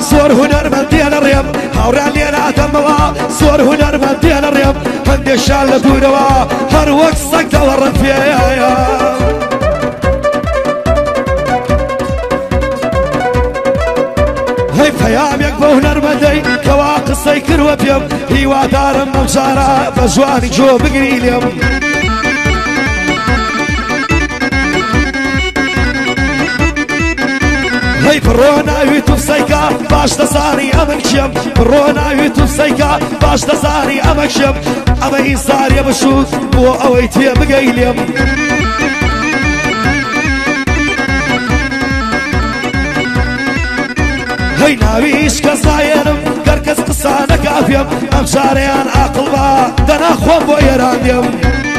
زۆر هونەرمەندیانە ڕێم هاوڕان لێ ناتەمەوە زۆر هونەرمەندیانە ڕێم هەندێکشان لە دوورەوە هەر وەک سەگ دەوەڕن پێیایە هەی پەیامێک بە هونەرمەندەی کەوا قسەی کردوە پێم هیوادارم ئەم جارە بە جوانی جۆ بگری لێم هەی بڕۆ ناوی تووسەیکە باش دەزانی ئەمە کێم بڕۆ ناوی تووسەیکە باش دەزانی ئەمە کێم ئەمە ئینسانیە بشوت بۆ ئەوەی تێ بگەی لێم هەی ناوی هیچ کەس نایێنم گەر کەس قسە نەکا پێم ئەم جارەیان عاقڵ بە دەنا خۆم بۆ ئێران دێم